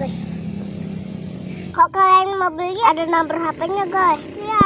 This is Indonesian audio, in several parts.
guys. Kalau kalian mau beli ada nomor HP-nya guys. Ya.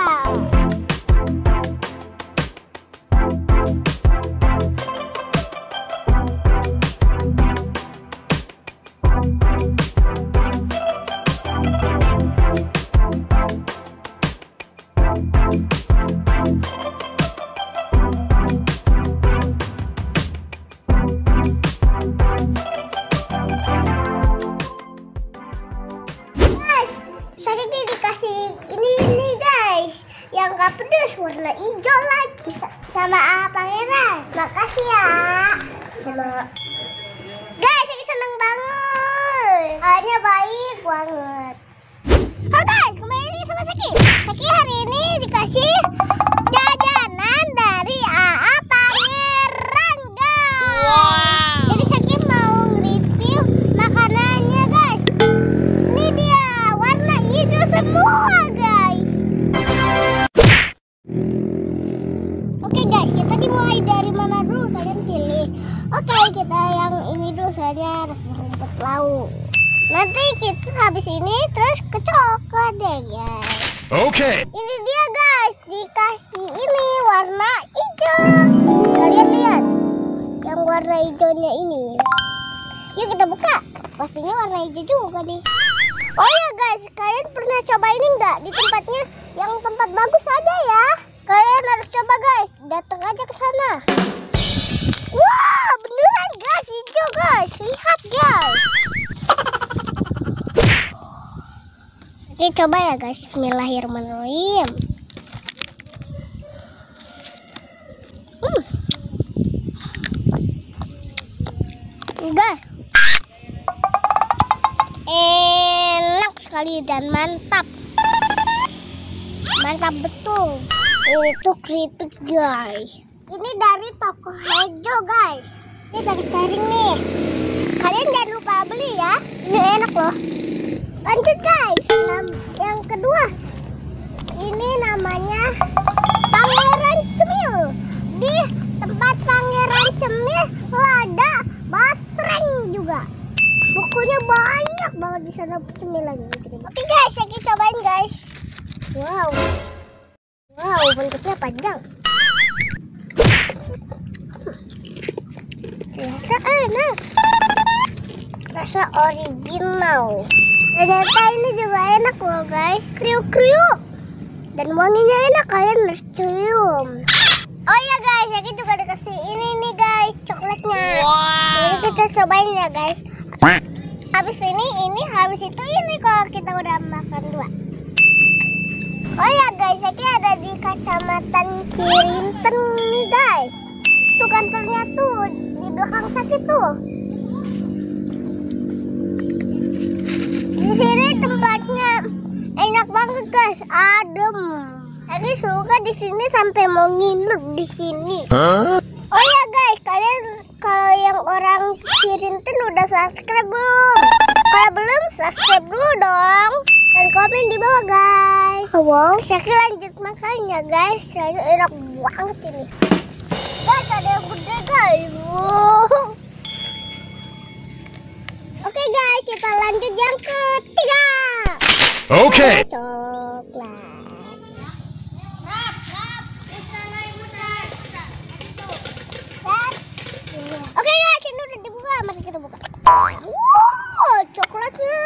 Yang gak pedes warna hijau lagi sama pangeran. Makasih ya. Guys, ini seneng banget. Hanya baik banget. Halo guys, kembali lagi sama Saki. Saki hari ini dikasih jajanan dari AA Pangeran guys. Wow. Jadi Saki mau review makanannya guys. Ini dia warna hijau semua guys. Oke guys, kita dimulai dari mana dulu? Kalian pilih. Oke, kita yang ini dulu soalnya rasa rumput laut. Nanti kita habis ini terus ke coklat deh guys. Oke. Ini dia guys, dikasih ini warna hijau. Kalian lihat yang warna hijaunya ini. Yuk kita buka. Pastinya warna hijau juga nih. Oh ya guys, kalian pernah coba ini enggak di tempatnya? Yang tempat bagus ada ya. Kalian harus coba guys, datang aja ke sana. Wah, beneran guys, hijau guys, lihat guys. Oke, coba ya guys, Bismillahirrahmanirrahim. Guys, enak sekali dan mantap. Mantap betul. Itu keripik guys. Ini dari toko Hejo guys. Ini lagi sharing nih. Kalian jangan lupa beli ya. Ini enak loh. Lanjut guys. Yang kedua. Ini namanya Pangeran Cemil. Di tempat Pangeran Cemil ada basreng juga. Bukunya banyak banget di sana cemilan. Oke guys, kita cobain guys. Wow. Wow, bentuknya panjang. Rasa enak. Rasa original. Ternyata ini juga enak loh guys. Kriuk-kriuk. Dan wanginya enak, kalian harus cium. Oh ya guys, aku juga dikasih ini nih guys, coklatnya. Wow. Jadi kita cobain ya guys. Habis ini, habis itu ini kalau kita udah makan dua. Oh ya guys, Saki ada di Kecamatan Cirinten nih guys. Tuh kantornya tuh di belakang Saki tuh. Di sini tempatnya enak banget guys, adem. Saki suka di sini sampai mau nginep di sini. Oh ya guys, kalian kalau yang orang Cirinten udah subscribe belum? Kalau belum, subscribe dulu dong. Dan komen di bawah guys. Wow, Saki lanjut makannya guys. Soalnya enak banget ini. Guys, ada yang gede guys. Wow. Oke guys, kita lanjut yang ketiga. Oke. Coklat. Oke guys, ini udah dibuka. Mari kita buka. Wow, coklatnya.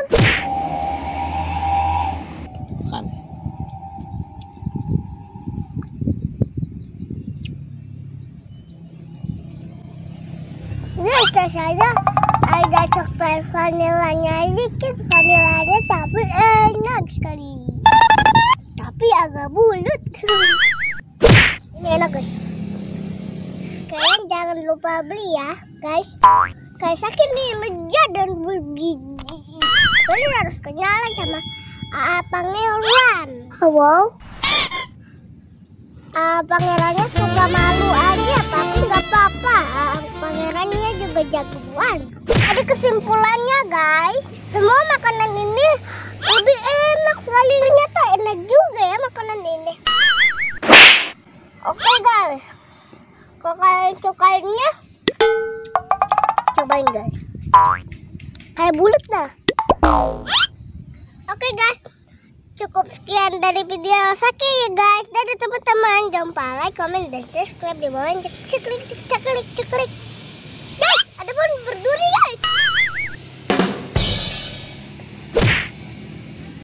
Guys, rasanya ada coklat vanilanya dikit, vanilanya tapi enak sekali. Tapi agak bulat. Ini enak guys. Kalian jangan lupa beli ya guys. Kayak Saki nih lezat dan bergizi. Kalian harus kenalan sama AA Pangeran. Wow. Pangerannya suka malu aja, tapi nggak apa-apa. Pangerannya juga jagoan. Jadi kesimpulannya guys, semua makanan ini lebih enak sekali. Ternyata enak juga ya makanan ini. Oke guys, kalau kalian sukanya, cobain guys. Kayak bulat dah. Oke guys, cukup sekian dari video Saki ya guys. Dadah teman-teman, jangan lupa like, comment, dan subscribe di bawah. Ceklik.